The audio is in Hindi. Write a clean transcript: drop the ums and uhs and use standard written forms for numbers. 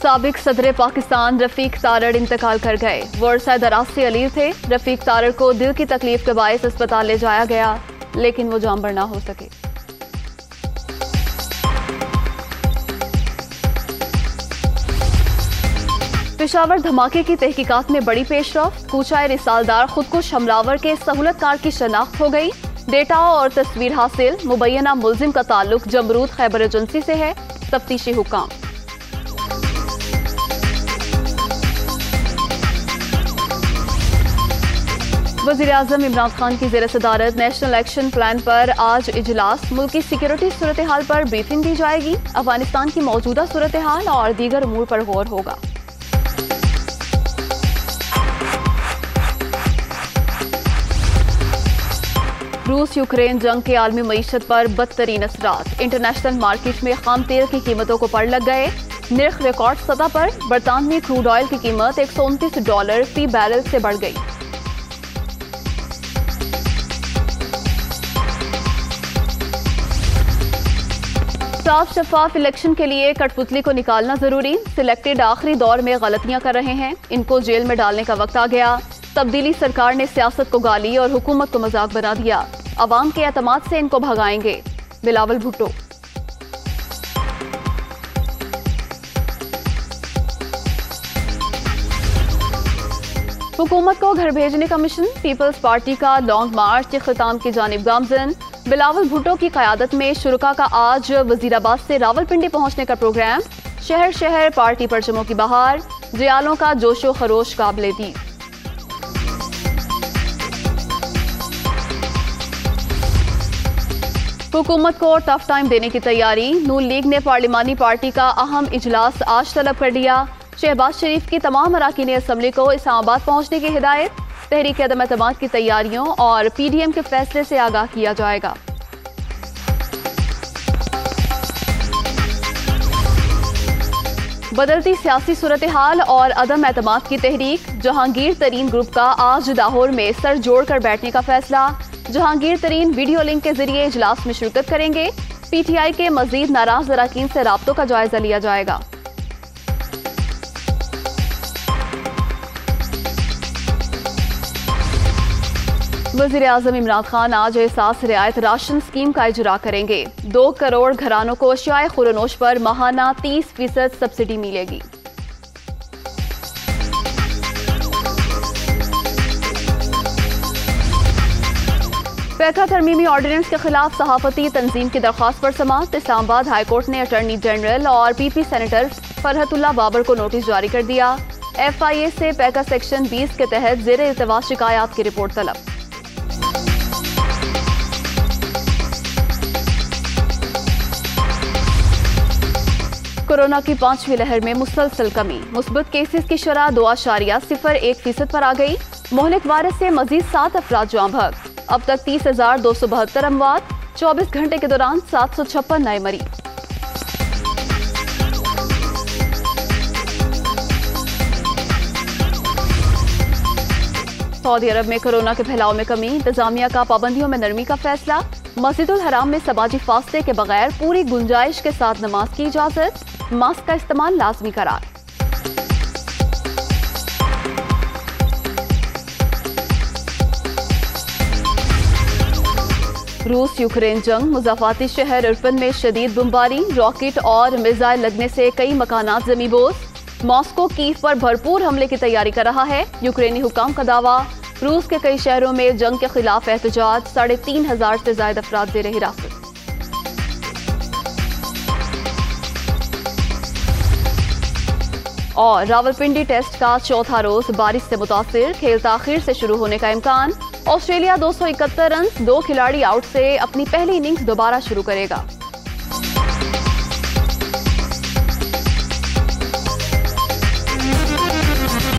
साबिक सदर पाकिस्तान रफीक तारड़ इंतकाल कर गए। वो अरसा दराज से अलीर थे। रफीक तारड़ को दिल की तकलीफ के बायस अस्पताल ले जाया गया, लेकिन वो जामबर ना हो सके। पेशावर धमाके की तहकीकात में बड़ी पेशरफ। कूचाए रिसालदार खुदकुश हमलावर के सहूलतकार की शनाख्त हो गई। डेटा और तस्वीर हासिल। मुबैना मुलजिम का ताल्लुक जमरूद खैबर एजेंसी से है। तफ्तीशी हुकाम। वज़ीर-ए-आज़म इमरान खान की ज़ेर सदारत नेशनल एक्शन प्लान पर आज इजलास। मुल्क की सिक्योरिटी सूरत हाल पर ब्रीफिंग दी जाएगी। अफगानिस्तान की मौजूदा सूरत हाल और दीगर उमूर पर गौर होगा। रूस यूक्रेन जंग के आलमी मईशत पर बदतरीन असरात। इंटरनेशनल मार्केट में खाम तेल की कीमतों को पड़ लग गए। निर्ख रिकॉर्ड सतह पर। बरतानवी क्रूड ऑयल की कीमत $129 फी बैरल से बढ़ गई। साफ शफाफ इलेक्शन के लिए कठपुतली को निकालना जरूरी। सिलेक्टेड आखिरी दौर में गलतियां कर रहे हैं, इनको जेल में डालने का वक्त आ गया। तब्दीली सरकार ने सियासत को गाली और हुकूमत को मजाक बना दिया। अवाम के एतमाद से इनको भगाएंगे। बिलावल भुट्टो। हुकूमत को घर भेजने का मिशन। पीपल्स पार्टी का लॉन्ग मार्च इख्तिताम की जानिब गामजन। बिलावल भुट्टो की क़यादत में शुरका का आज वजीराबाद से रावलपिंडी पहुंचने का प्रोग्राम। शहर शहर पार्टी परचमों की बहार। जियालों का जोशो खरोश काबिले दी। हुकूमत को टफ टाइम देने की तैयारी। नून लीग ने पार्लिमानी पार्टी का अहम इजलास आज तलब कर लिया। शहबाज शरीफ की तमाम अरकान असम्बली को इस्लामाबाद पहुंचने की हिदायत। तहरीक अदम एतमाद की तैयारियों और PDM के फैसले से आगाह किया जाएगा। बदलती सियासी सूरत हाल और अदम एतमाद की तहरीक। जहांगीर तरीन ग्रुप का आज लाहौर में सर जोड़कर बैठने का फैसला। जहांगीर तरीन वीडियो लिंक के जरिए इजलास में शिरकत करेंगे। PTI के मजीद नाराज अरकान से राब्तों का जायजा लिया जाएगा। वज़ीर-ए-आज़म इमरान खान आज एहसास रियायत राशन स्कीम का इजरा करेंगे। 2 करोड़ घरानों को अशियाए खुरनोश पर माहाना 30% सब्सिडी मिलेगी। पैका तरमीमी ऑर्डिनेंस के खिलाफ सहाफती तंजीम की दरख्वास्त पर समाअत। इस्लामाबाद हाईकोर्ट ने अटॉर्नी जनरल और PP सेनेटर फरहतुल्लाह बाबर को नोटिस जारी कर दिया। FIA से पैका सेक्शन 20 के तहत ज़ेर इल्तिवा शिकायत की रिपोर्ट तलब। कोरोना की 5वीं लहर में मुसलसल कमी। मुस्बत केसेस की शरह 2.01% पर आ गई। मोहलिक वायरस से मजीद 7 अफराद जाँ बहक। अब तक 30,272 अमवात। 24 घंटे के दौरान 756 नए मरीज। सऊदी अरब में कोरोना के फैलाव में कमी। इंतजामिया का पाबंदियों में नरमी का फैसला। मस्जिदुल हराम में समाजी फासले के बगैर पूरी गुंजाइश के साथ नमाज की इजाजत। मास्क का इस्तेमाल लाजमी करार। रूस यूक्रेन जंग। मुजाफाती शहर इरफिन में शदीद बमबारी। रॉकेट और मिसाइल लगने से कई मकानात ज़मींदोज़। मॉस्को कीव पर भरपूर हमले की तैयारी कर रहा है। यूक्रेनी हुकाम का दावा। रूस के कई शहरों में जंग के खिलाफ एहतजाज। 3,500 से ज्यादा अफराद ज़ेर हिरासत। और रावलपिंडी टेस्ट का चौथा रोज बारिश से मुतासिर। खेल ताखीर से शुरू होने का इम्कान। ऑस्ट्रेलिया 271 रन 2 खिलाड़ी आउट से अपनी पहली इनिंग्स दोबारा शुरू करेगा।